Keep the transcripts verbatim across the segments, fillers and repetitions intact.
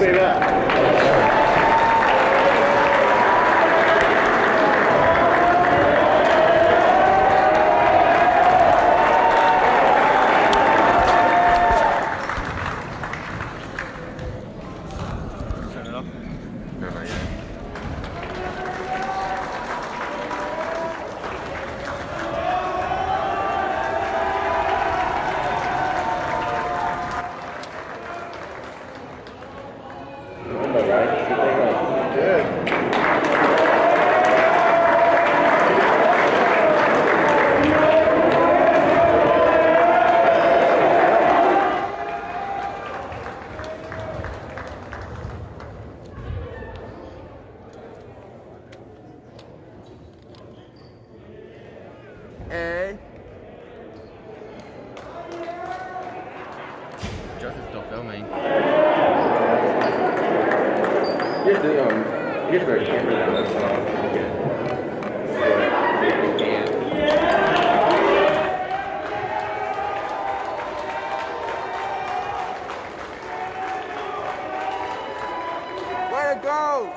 say that. And Justin's still filming. You have to, um, you have to go camera down this one. Way to go!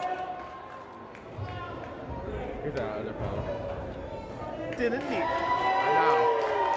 Here's our other phone. Didn't he? I know.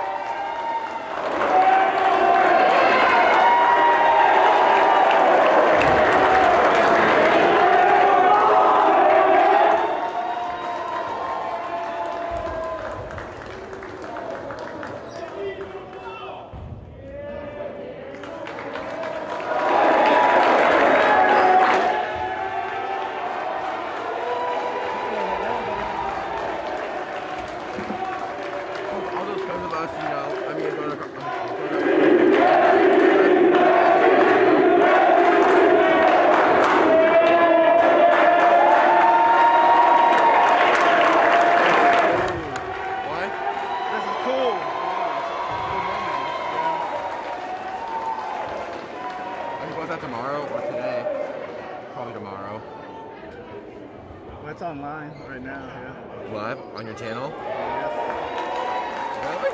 Tomorrow or today? Probably tomorrow. Well, it's online right now, yeah. Live on your channel? Yes. Really?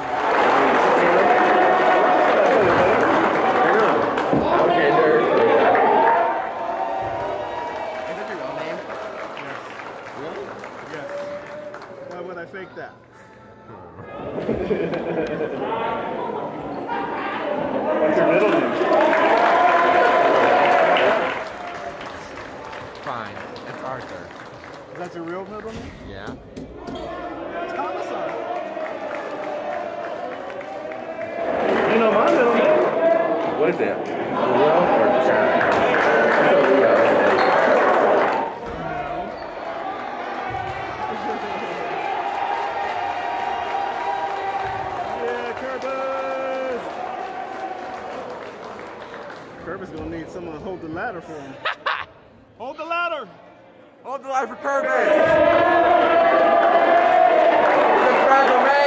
Okay, there. Is that your real name? Yes. Really? Yes. Why would I fake that? What's your middle name? Fine. It's Arthur. Is that your real middle name? Yeah. Thomas. You know my middle name? What is that? Leo or Chad? It's a Leo. Yeah, Kerbis! Kerbis gonna need someone to hold the ladder for him. Hold the ladder! Hold the line for Curtis! He's a fragile man!